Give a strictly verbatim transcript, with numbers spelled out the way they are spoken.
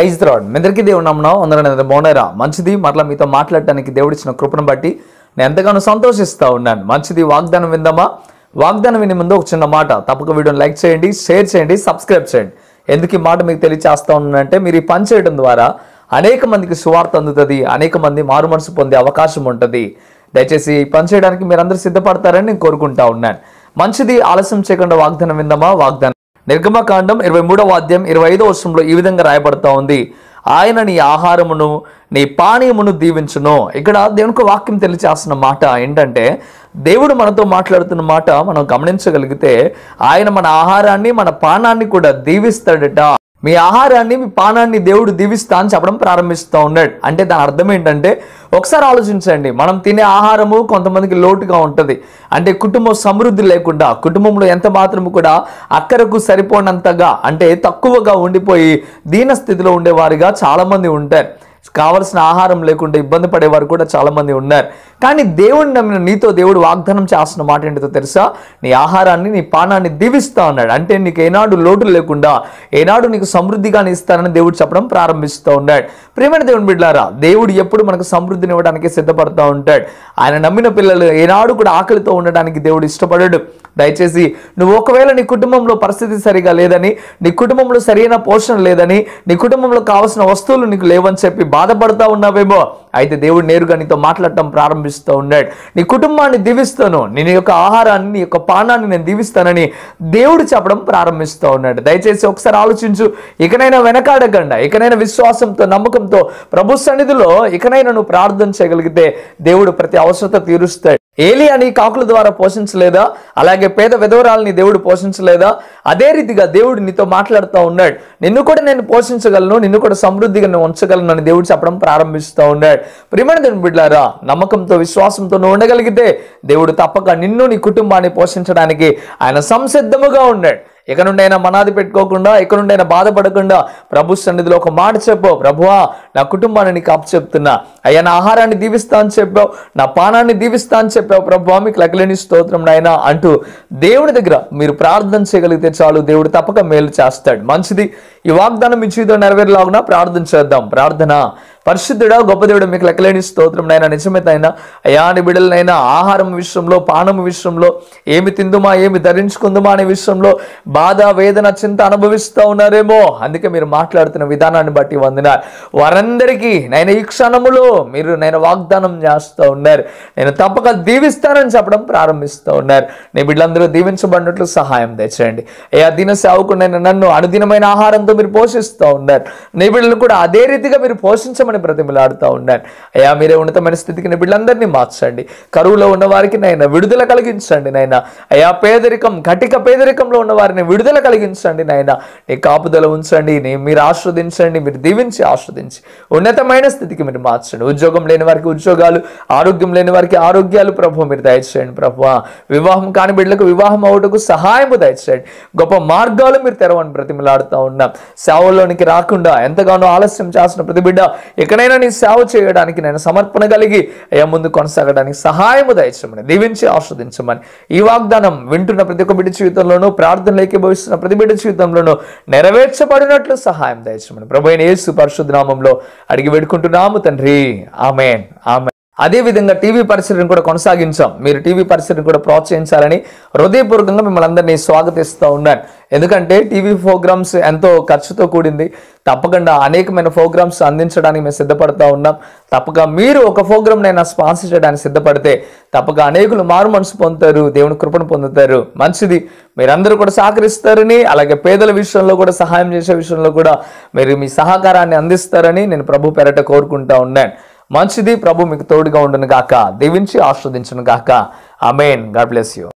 Praise the lord. మీ అందరికీ దేవుని నామమున వందనాలు. బాగున్నారా? మంచిది. మరలా మీతో మాట్లాడటానికి దేవుడిచ్చిన కృపను బట్టి నేను ఎంతగానో సంతోషిస్తూ ఉన్నాను. మంచిది. వాగ్దానం విందామా? వాగ్దానం వినే ముందు ఒక చిన్న మాట, తప్పక వీడియోని లైక్ చేయండి, షేర్ చేయండి, సబ్స్క్రైబ్ చేయండి. ఎందుకు ఈ మాట మీకు తెలియచేస్తా ఉన్నానంటే, మీరు ఈ పని చేయడం ద్వారా అనేక మందికి సువార్త అందుతుంది, అనేక మంది మారు మనసు పొందే అవకాశం ఉంటుంది. దయచేసి ఈ పని చేయడానికి మీరు అందరూ సిద్ధపడతారని నేను కోరుకుంటా ఉన్నాను. మంచిది. ఆలస్యం చేయకుండా వాగ్దానం విందామా? వాగ్దానం నిర్గమకాండం ఇరవై మూడవ అధ్యాయం ఇరవై ఐదో వర్షంలో ఈ విధంగా రాయబడతా ఉంది, ఆయన నీ ఆహారమును నీ పానీయమును దీవించును. ఇక్కడ దేవునికి వాక్యం తెలియచేస్తున్న మాట ఏంటంటే, దేవుడు మనతో మాట్లాడుతున్న మాట మనం గమనించగలిగితే, ఆయన మన ఆహారాన్ని మన పానాన్ని కూడా దీవిస్తాడట. మీ ఆహారాన్ని మీ పానాన్ని దేవుడు దీవిస్తా అని చెప్పడం ప్రారంభిస్తూ ఉన్నాడు. అంటే దాని అర్థం ఏంటంటే, ఒకసారి ఆలోచించండి, మనం తినే ఆహారము కొంతమందికి లోటుగా ఉంటుంది. అంటే కుటుంబం సమృద్ధి లేకుండా, కుటుంబంలో ఎంత మాత్రము కూడా అక్కరకు సరిపోనంతగా, అంటే తక్కువగా ఉండిపోయి దీన స్థితిలో ఉండేవారుగా చాలామంది ఉంటారు. కావలసిన ఆహారం లేకుండా ఇబ్బంది పడేవారు కూడా చాలా మంది ఉన్నారు. కానీ దేవుడిని నమ్మిన నీతో దేవుడు వాగ్దానం చేస్తున్న మాట ఏంటో తెలుసా? నీ ఆహారాన్ని నీ పానాన్ని దీవిస్తా ఉన్నాడు. అంటే నీకు ఏనాడు లోటు లేకుండా, ఏనాడు నీకు సమృద్ధిగా ఇస్తానని దేవుడు చెప్పడం ప్రారంభిస్తూ ఉన్నాడు. ప్రియమైన దేవుని బిడ్డలారా, దేవుడు ఎప్పుడు మనకు సమృద్ధిని ఇవ్వడానికి సిద్ధపడుతూ ఉంటాడు. ఆయన నమ్మిన పిల్లలు ఏనాడు కూడా ఆకలితో ఉండడానికి దేవుడు ఇష్టపడడు. దయచేసి నువ్వు ఒకవేళ నీ కుటుంబంలో పరిస్థితి సరిగా లేదని, నీ కుటుంబంలో సరైన పోషణ లేదని, నీ కుటుంబంలో కావాల్సిన వస్తువులు నీకు లేవని చెప్పి బాధపడతా ఉన్నావేమో, అయితే దేవుడు నేరుగా నీతో మాట్లాడటం ప్రారంభిస్తూ ఉన్నాడు. నీ కుటుంబాన్ని దీవిస్తాను, నీ యొక్క ఆహారాన్ని, నీ యొక్క పానాన్ని నేను దీవిస్తానని దేవుడు చెప్పడం ప్రారంభిస్తూ ఉన్నాడు. దయచేసి ఒకసారి ఆలోచించు. ఇకనైనా వెనకాడకుండా, ఇకనైనా విశ్వాసంతో, నమ్మకంతో ప్రభు సన్నిధిలో ఇకనైనా నువ్వు ప్రార్థన చేయగలిగితే దేవుడు ప్రతి అవసరత తీరుస్తాడు. ఏలియాని కాకుల ద్వారా పోషించలేదా? అలాగే పేద విధవరాలని దేవుడు పోషించలేదా? అదే రీతిగా దేవుడు నీతో మాట్లాడుతూ ఉన్నాడు. నిన్ను కూడా నేను పోషించగలను, నిన్ను కూడా సమృద్ధిగా నేను ఉంచగలను అని దేవుడు చెప్పడం ప్రారంభిస్తూ ఉన్నాడు. ప్రియమైన దేవుని బిడ్డలారా, నమ్మకంతో విశ్వాసంతో నువ్వు ఉండగలిగితే దేవుడు తప్పక నిన్ను నీ కుటుంబాన్ని పోషించడానికి ఆయన సంసిద్ధముగా ఉన్నాడు. ఇక నుండి అయినా మనాది పెట్టుకోకుండా, ఇక నుండి అయినా బాధపడకుండా ప్రభు సన్నిధిలో ఒక మాట చెప్పావు, ప్రభువా నా కుటుంబాన్ని నీకు అప్పచెప్తున్నా, అయ్యా నా ఆహారాన్ని దీవిస్తా అని చెప్పావు, నా పానాన్ని దీవిస్తా అని చెప్పావు, ప్రభువా మీకు లెక్కలేని స్తోత్రం నాయనా అంటూ దేవుని దగ్గర మీరు ప్రార్థన చేయగలిగితే చాలు, దేవుడు తప్పక మేలు చేస్తాడు. మంచిది. ఈ వాగ్దానం మీ జీవితంలో నెరవేరేలాగున ప్రార్థన చేద్దాం. ప్రార్థన. పరిశుద్ధుడా, గొప్ప దేవుడు మీకు లెక్కలేని స్తోత్రం నాయనా. నిజమేతైనా అయా నీ బిడ్డలనైనా ఆహారం విషయంలో, పానం విషయంలో, ఏమి తిందుమా ఏమి ధరించుకుందుమా అనే విషయంలో బాధ, వేదన, చింత అనుభవిస్తూ ఉన్నారేమో. అందుకే మీరు మాట్లాడుతున్న విధానాన్ని బట్టి వందనాలు. వారందరికీ నేను ఈ క్షణములో మీరు నేను వాగ్దానం చేస్తూ ఉన్నారు, నేను తప్పక దీవిస్తానని చెప్పడం ప్రారంభిస్తూ ఉన్నారు. నీ బిడ్డలందరూ దీవించబడినట్లు సహాయం తెచ్చండి. అయ్యా దీన సేవకుడైన నన్ను అనుదినమైన ఆహారంతో మీరు పోషిస్తూ ఉన్నారు. నీ బిడ్డలను కూడా అదే రీతిగా మీరు పోషించమని బ్రతిమలాడుతూ ఉన్నారు. అయ్యా మీరే ఉన్నతమైన స్థితికి నీ బిడ్డలందరినీ మార్చండి. కరువులో ఉన్న వారికి నైనా విడుదల కలిగించండి నైనా. అయ్యా పేదరికం, కటిక పేదరికంలో ఉన్న వారిని విడుదల కలిగించండి నైనా. నీ కాపుదల ఉంచండి, నీ మీరు ఆస్వాదించండి, మీరు దీవించి ఆస్వాదించి ఉన్నతమైన స్థితికి మీరు మార్చండి. ఉద్యోగం లేని వారికి ఉద్యోగాలు, ఆరోగ్యం లేని వారికి ఆరోగ్యాలు ప్రభు మీరు దయచేయండి. ప్రభు వివాహం కాని బిడ్డలకు వివాహం అవుటకు సహాయము దయచేయండి. గొప్ప మార్గాలు మీరు తెరవని బ్రతిమలాడుతూ ఉన్నాం. సేవలోనికి రాకుండా ఎంతగానో ఆలస్యం చేసిన ప్రతి బిడ్డ ఎక్కడైనా నీ సేవ చేయడానికి నేను సమర్పణ కలిగి అయ్యా ముందు కొనసాగడానికి సహాయము దయచేయమని, దీవించి ఆస్వాదించమని ఈ వాగ్దానం వింటున్న ప్రతి ఒక్క బిడ్డ జీవితంలోనూ, ప్రార్థనలు ఏకీభవిస్తున్న ప్రతి బిడ్డ జీవితంలోనూ నెరవేర్చబడినట్లు సహాయం దయచేయమని ప్రభు అయిన యేసు పరిశుద్ధ నామములో అడిగి వేడుకుంటున్నాము తండ్రి. ఆమేన్. ఆమేన్. అదే విధంగా టీవీ పరిసరను కూడా కొనసాగించాం. మీరు టీవీ పరిసరను కూడా ప్రోత్సహించాలని హృదయపూర్వకంగా మిమ్మల్ని అందరినీ స్వాగతిస్తూ ఉన్నాను. ఎందుకంటే టీవీ ప్రోగ్రామ్స్ ఎంతో ఖర్చుతో కూడింది. తప్పకుండా అనేకమైన ప్రోగ్రామ్స్ అందించడానికి మేము సిద్ధపడుతూ ఉన్నాం. తప్పక మీరు ఒక ప్రోగ్రామ్ నైనా స్పాన్సర్ చేయడానికి సిద్ధపడితే తప్పక అనేకులు మారు మనసు పొందుతారు, దేవుని కృపను పొందుతారు. మంచిది. మీరందరూ కూడా సహకరిస్తారని, అలాగే పేదల విషయంలో కూడా సహాయం చేసే విషయంలో కూడా మీరు మీ సహకారాన్ని అందిస్తారని నేను ప్రభు పేరట కోరుకుంటా ఉన్నాను. మంచిది. ప్రభు మీకు తోడుగా ఉండును గాక, దీవించి ఆస్వాదించును గాక. ఆమేన్. God bless you.